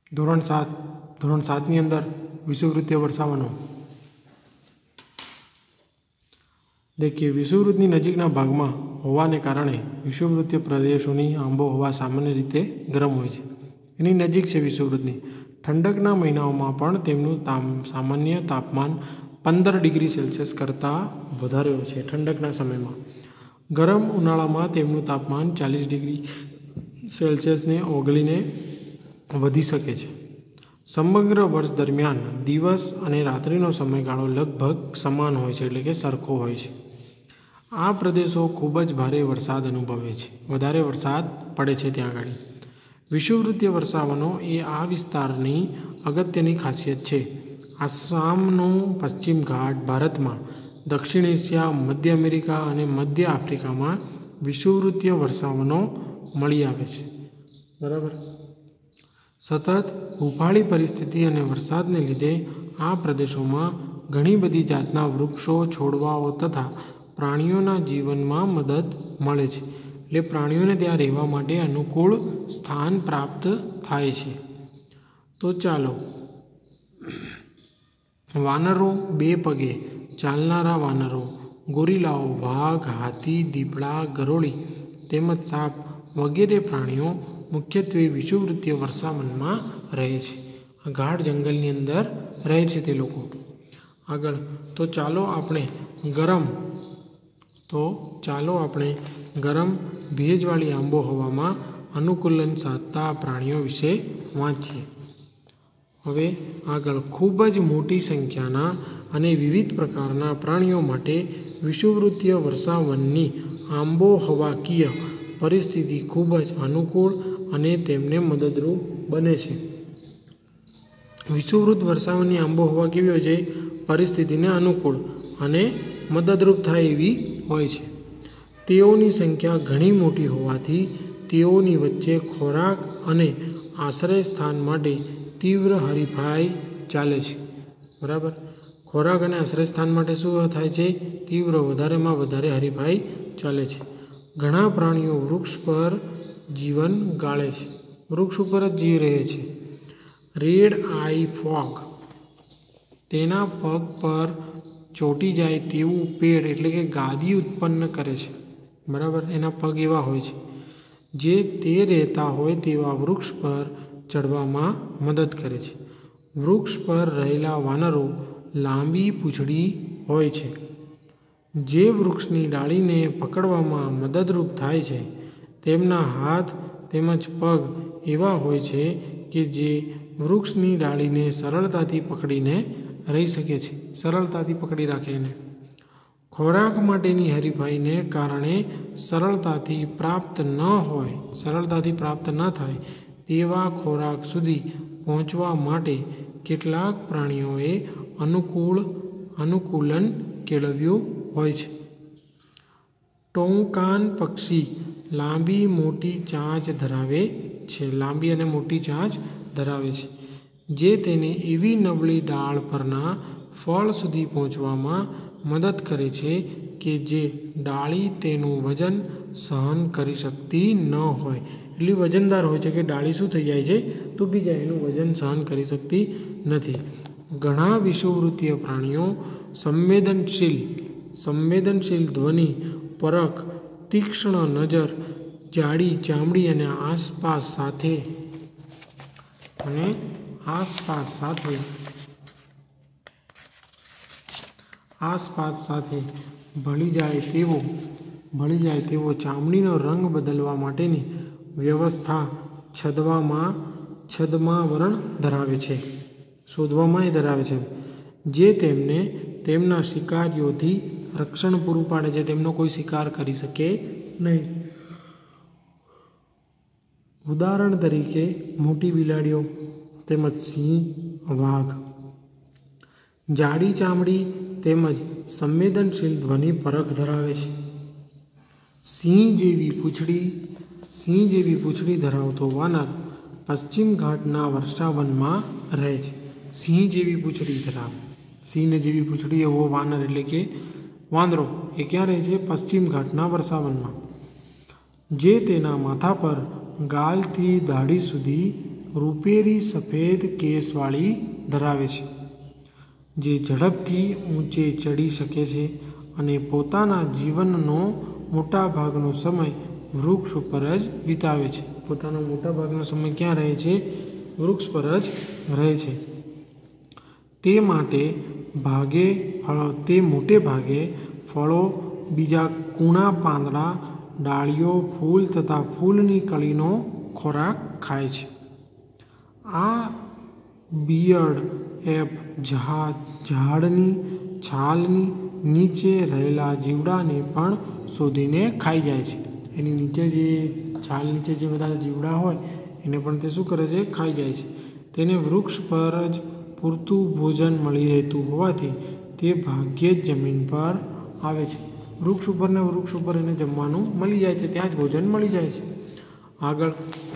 ધોરણ 7ની અંદર વિષુવવૃત્તીય વર્ષાવનો देखिए विषुવવૃત્તની નજીકના ભાગમાં હોવાને કારણે વિષુવવૃત્તીય પ્રદેશોની આબોહવા સામાન્ય રીતે ગરમ હોય છે. એની નજીક છે વિષુવવૃત્તની. ઠંડકના મહિનાઓમાં પણ તેમનું સામાન્ય તાપમાન 15 ડિગ્રી સેલ્સિયસ કરતાં વધારે હોય છે. ઠંડકના સમયમાં ગરમ ઉનાળામાં તેમનું તાપમાન 40 ડિગ્રી સેલ્સિયસને ઓગળીને વધી શકે છે. સમગ્ર વર્ષ દરમિયાન દિવસ અને રાત્રિનો સમયગાળો લગભગ સમાન હોય છે, એટલે કે સરખો હોય છે. આ પ્રદેશો ખૂબ જ ભારે વરસાદ અનુભવે છે, વધારે વરસાદ પડે છે ત્યાં આગળ. વિષુવવૃત્તીય વર્ષાવનો એ આ વિસ્તારની અગત્યની ખાસિયત છે. આસામનો પશ્ચિમ ઘાટ ભારતમાં, દક્ષિણ એશિયા, મધ્ય અમેરિકા અને મધ્ય આફ્રિકામાં વિષુવવૃત્તીય વર્ષાવનો મળી આવે છે. બરાબર. સતત હુંફાળી પરિસ્થિતિ અને વરસાદને લીધે આ પ્રદેશોમાં ઘણી બધી જાતના વૃક્ષો, છોડવાઓ તથા પ્રાણીઓના જીવનમાં મદદ મળે છે. એટલે પ્રાણીઓને ત્યાં રહેવા માટે અનુકૂળ સ્થાન પ્રાપ્ત થાય છે. તો ચાલો, વાનરો, બે પગે ચાલનારા વાનરો, ગોરિલાઓ, વાઘ, હાથી, દીપડા, ગરોળી તેમજ સાપ વગેરે પ્રાણીઓ મુખ્યત્વે વિષુવવૃત્તીય વર્ષાવનમાં રહે છે. આ ગાઢ જંગલની અંદર રહે છે તે લોકો. આગળ તો ચાલો આપણે ગરમ ભેજવાળી આબોહવામાં અનુકૂલન સાધતા પ્રાણીઓ વિશે વાંચીએ. હવે આગળ ખૂબ જ મોટી સંખ્યાના અને વિવિધ પ્રકારના પ્રાણીઓ માટે વિષુવવૃત્તીય વર્ષાવનની આબોહવાકીય પરિસ્થિતિ ખૂબ જ અનુકૂળ અને તેમને મદદરૂપ બને છે. વિષુવવૃત્ત વર્ષાવનની આબોહવા કેવી હોય છે? પરિસ્થિતિને અનુકૂળ અને મદદરૂપ થાય એવી હોય છે. તેઓની સંખ્યા ઘણી મોટી હોવાથી તેઓની વચ્ચે ખોરાક અને આશ્રય સ્થાન માટે તીવ્ર હરીફાઈ ચાલે છે. બરાબર. ખોરાક અને આશ્રય સ્થાન માટે શું થાય છે? તીવ્ર, વધારેમાં વધારે હરીફાઈ ચાલે છે. ઘણા પ્રાણીઓ વૃક્ષ પર જીવન ગાળે છે, વૃક્ષ ઉપર જ જીવી રહે છે. રેડ આઈ ફોક તેના પગ પર ચોંટી જાય તેવું પેડ એટલે કે ગાદી ઉત્પન્ન કરે છે. બરાબર. એના પગ એવા હોય છે જે તે રહેતા હોય તેવા વૃક્ષ પર ચડવામાં મદદ કરે છે. વૃક્ષ પર રહેલા વાનરો લાંબી પૂંછડી હોય છે જે વૃક્ષની ડાળીને પકડવામાં મદદરૂપ થાય છે. તેમના હાથ તેમજ પગ એવા હોય છે કે જે વૃક્ષની ડાળીને સરળતાથી પકડીને રહી શકે છે, સરળતાથી પકડી રાખે એને. ખોરાક માટેની હરીફાઈને કારણે સરળતાથી પ્રાપ્ત ન થાય તેવા ખોરાક સુધી પહોંચવા માટે કેટલાક પ્રાણીઓએ અનુકૂલન કેળવ્યું હોય છે. ટોંકાન પક્ષી લાંબી અને મોટી ચાંચ ધરાવે છે જે તેને એવી નબળી ડાળ પરના ફળ સુધી પહોંચવામાં મદદ કરે છે કે જે ડાળી તેનું વજન સહન કરી શકતી ન હોય. એટલી વજનદાર હોય છે કે ડાળી શું થઈ જાય છે? તૂટી જાય, એનું વજન સહન કરી શકતી નથી. ઘણા વિષુવવૃત્તીય પ્રાણીઓ સંવેદનશીલ ધ્વનિ પરખ, તીક્ષ્ણ નજર, જાડી ચામડી અને આસપાસ સાથે ભળી જાય તેવો ચામડીનો રંગ બદલવા માટેની વ્યવસ્થા છદ્માવરણ ધરાવે છે, જે તેમને તેમના શિકારીઓથી રક્ષણ પૂરું પાડે છે. તેમનો કોઈ શિકાર કરી શકે નહીં. ઉદાહરણ તરીકે મોટી બિલાડીઓ તેમજ સિંહ, વાઘ. જાડી ચામડી તેમજ સંવેદનશીલ ધ્વનિ પરખ ધરાવે છે. સિંહ જેવી પૂંછડી ધરાવતો વાનર પશ્ચિમ ઘાટના વર્ષાવનમાં રહે છે. સિંહને જેવી પૂંછડી એવો વાનર એટલે કે વાંદરો એ ક્યાં રહે છે? પશ્ચિમ ઘાટના વર્ષાવનમાં. જે તેના માથા પર ગાલથી દાઢી સુધી રૂપેરી સફેદ કેસવાળી ધરાવે છે, જે ઝડપથી ઊંચે ચડી શકે છે અને પોતાના જીવનનો મોટાભાગનો સમય વૃક્ષ ઉપર જ વિતાવે છે. પોતાનો મોટાભાગનો સમય ક્યાં રહે છે? વૃક્ષ પર જ રહે છે. તે મોટે ભાગે ફળો, બીજા કૂણા પાંદડા, ડાળીઓ, ફૂલ તથા ફૂલની કળીનો ખોરાક ખાય છે. આ બિયર્ડ એપ ઝાડની છાલની નીચે રહેલા જીવડાને પણ શોધીને ખાઈ જાય છે. એની નીચે જે છાલ નીચે જે બધા જીવડા હોય એને પણ તે શું કરે છે? ખાઈ જાય છે. તેને વૃક્ષ પર જ પૂરતું ભોજન મળી રહેતું હોવાથી તે ભાગ્યે જ જમીન પર આવે છે. વૃક્ષ ઉપર એને જમવાનું મળી જાય છે, ત્યાં જ ભોજન મળી જાય છે. આગળ,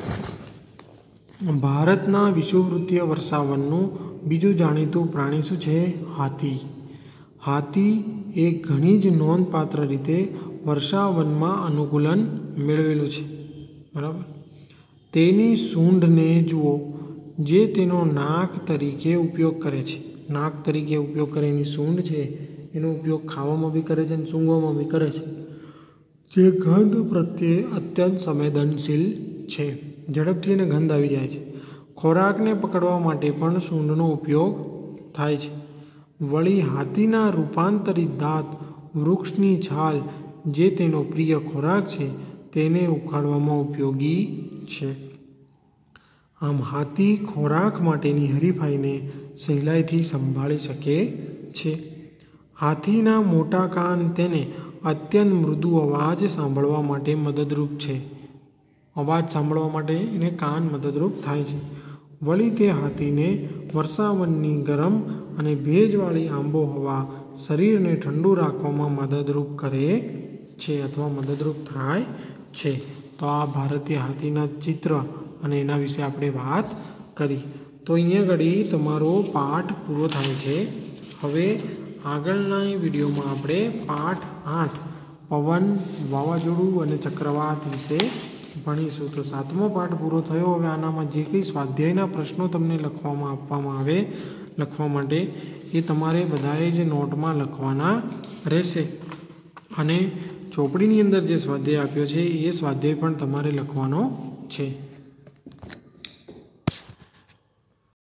ભારતના વિષુવવૃત્તીય વર્ષાવનનું બીજું જાણીતું પ્રાણી શું છે? હાથી. હાથી એ ઘણી જ નોંધપાત્ર રીતે વર્ષાવનમાં અનુકૂલન મેળવેલું છે. બરાબર. તેની સૂંઢને જુઓ, જે તેનો નાક તરીકે ઉપયોગ કરે છે. નાક તરીકે ઉપયોગ કરે એની સૂંઢ છે, એનો ઉપયોગ ખાવામાં બી કરે છે અને સૂંઘવામાં બી કરે છે. જે ગંધ પ્રત્યે અત્યંત સંવેદનશીલ છે. ઝડપથી એને ગંધ આવી જાય છે. ખોરાકને પકડવા માટે પણ સૂંઢનો ઉપયોગ થાય છે. વળી હાથીના રૂપાંતરિત દાંત વૃક્ષની છાલ, જે તેનો પ્રિય ખોરાક છે, તેને ઉખાડવામાં ઉપયોગી છે. આમ હાથી ખોરાક માટેની હરીફાઈને સહેલાઈથી સંભાળી શકે છે. હાથીના મોટા કાન તેને અત્યંત મૃદુ અવાજ સાંભળવા માટે મદદરૂપ છે. અવાજ સાંભળવા માટે એને કાન મદદરૂપ થાય છે. વળી તે હાથીને વર્ષાવનની ગરમ અને ભેજવાળી આબોહવા શરીરને ઠંડુ રાખવામાં મદદરૂપ કરે છે અથવા મદદરૂપ થાય છે. તો આ ભારતીય હાથીના ચિત્ર અને એના વિશે આપણે વાત કરી. તો અહીંયા ઘડી તમારો પાઠ પૂરો થાય છે. હવે આગળના વિડીયોમાં આપણે પાઠ 8 પવન, વાવાઝોડું અને ચક્રવાત વિશે ભણીશું. તો 7મો પાઠ પૂરો થયો. હવે આનામાં જે કંઈ સ્વાધ્યાયના પ્રશ્નો તમને લખવામાં આપવામાં આવે લખવા માટે એ તમારે બધાએ જ નોટમાં લખવાના રહેશે. અને ચોપડીની અંદર જે સ્વાધ્યાય આપ્યો છે એ સ્વાધ્યાય પણ તમારે લખવાનો છે.